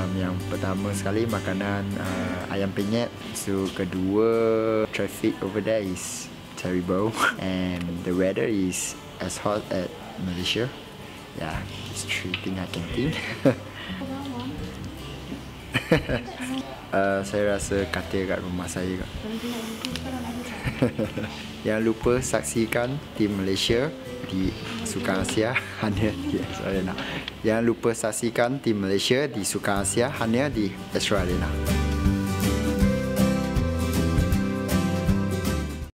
Yang pertama sekali makanan ayam penyet. So kedua, traffic over there is terrible and the weather is as hot as Malaysia. Yeah, it's three things I can think. Saya rasa katil kat rumah saya. Jangan lupa saksikan tim Malaysia di Sukan Asia hanya di Astro Arena. Jangan lupa saksikan tim Malaysia di Sukan Asia hanya di Astro Arena.